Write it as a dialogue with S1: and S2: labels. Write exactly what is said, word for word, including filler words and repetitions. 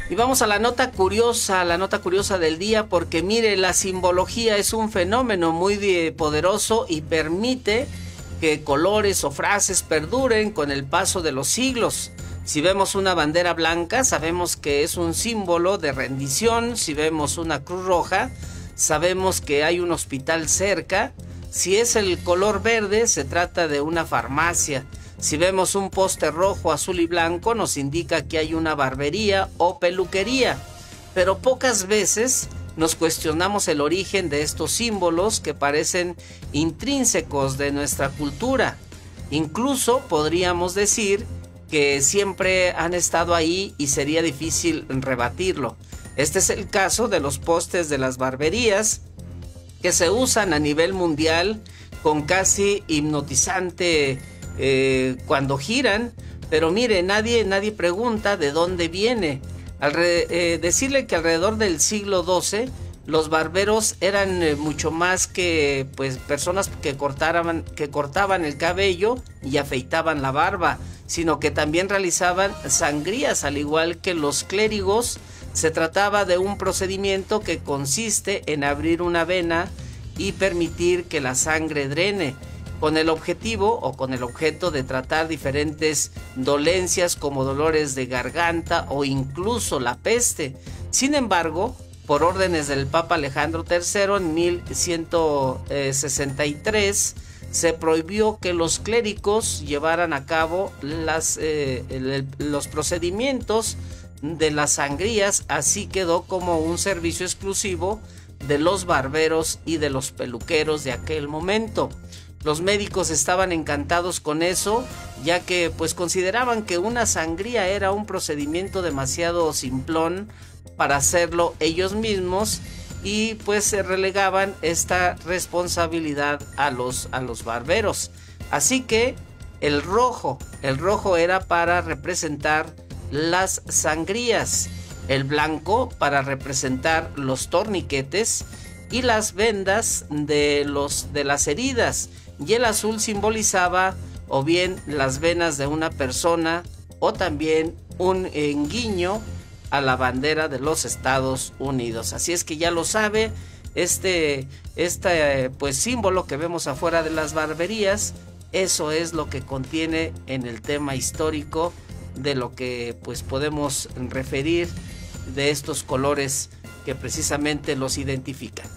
S1: Y vamos a la nota curiosa, la nota curiosa del día, porque mire, la simbología es un fenómeno muy de- poderoso y permite que colores o frases perduren con el paso de los siglos. Si vemos una bandera blanca, sabemos que es un símbolo de rendición. Si vemos una cruz roja, sabemos que hay un hospital cerca. Si es el color verde, se trata de una farmacia. Si vemos un póster rojo, azul y blanco, nos indica que hay una barbería o peluquería. Pero pocas veces nos cuestionamos el origen de estos símbolos que parecen intrínsecos de nuestra cultura. Incluso podríamos decir que siempre han estado ahí y sería difícil rebatirlo. Este es el caso de los postes de las barberías, que se usan a nivel mundial con casi hipnotizante eh, cuando giran. Pero mire, nadie, nadie pregunta de dónde viene. Alre eh, decirle que alrededor del siglo doce los barberos eran eh, mucho más que pues personas que cortaban, que cortaban el cabello y afeitaban la barba, sino que también realizaban sangrías, al igual que los clérigos. Se trataba de un procedimiento que consiste en abrir una vena y permitir que la sangre drene, con el objetivo o con el objeto de tratar diferentes dolencias como dolores de garganta o incluso la peste. Sin embargo, por órdenes del Papa Alejandro tercero en mil ciento sesenta y tres, se prohibió que los clérigos llevaran a cabo las, eh, el, el, los procedimientos de las sangrías. Así quedó como un servicio exclusivo de los barberos y de los peluqueros de aquel momento. Los médicos estaban encantados con eso, ya que pues consideraban que una sangría era un procedimiento demasiado simplón para hacerlo ellos mismos, y pues se relegaban esta responsabilidad a los, a los barberos. Así que el rojo, el rojo era para representar las sangrías, el blanco para representar los torniquetes y las vendas de, los, de las heridas, y el azul simbolizaba o bien las venas de una persona o también un guiño a la bandera de los Estados Unidos. Así es que ya lo sabe, este, este pues símbolo que vemos afuera de las barberías, eso es lo que contiene en el tema histórico de lo que pues podemos referir de estos colores que precisamente los identifican.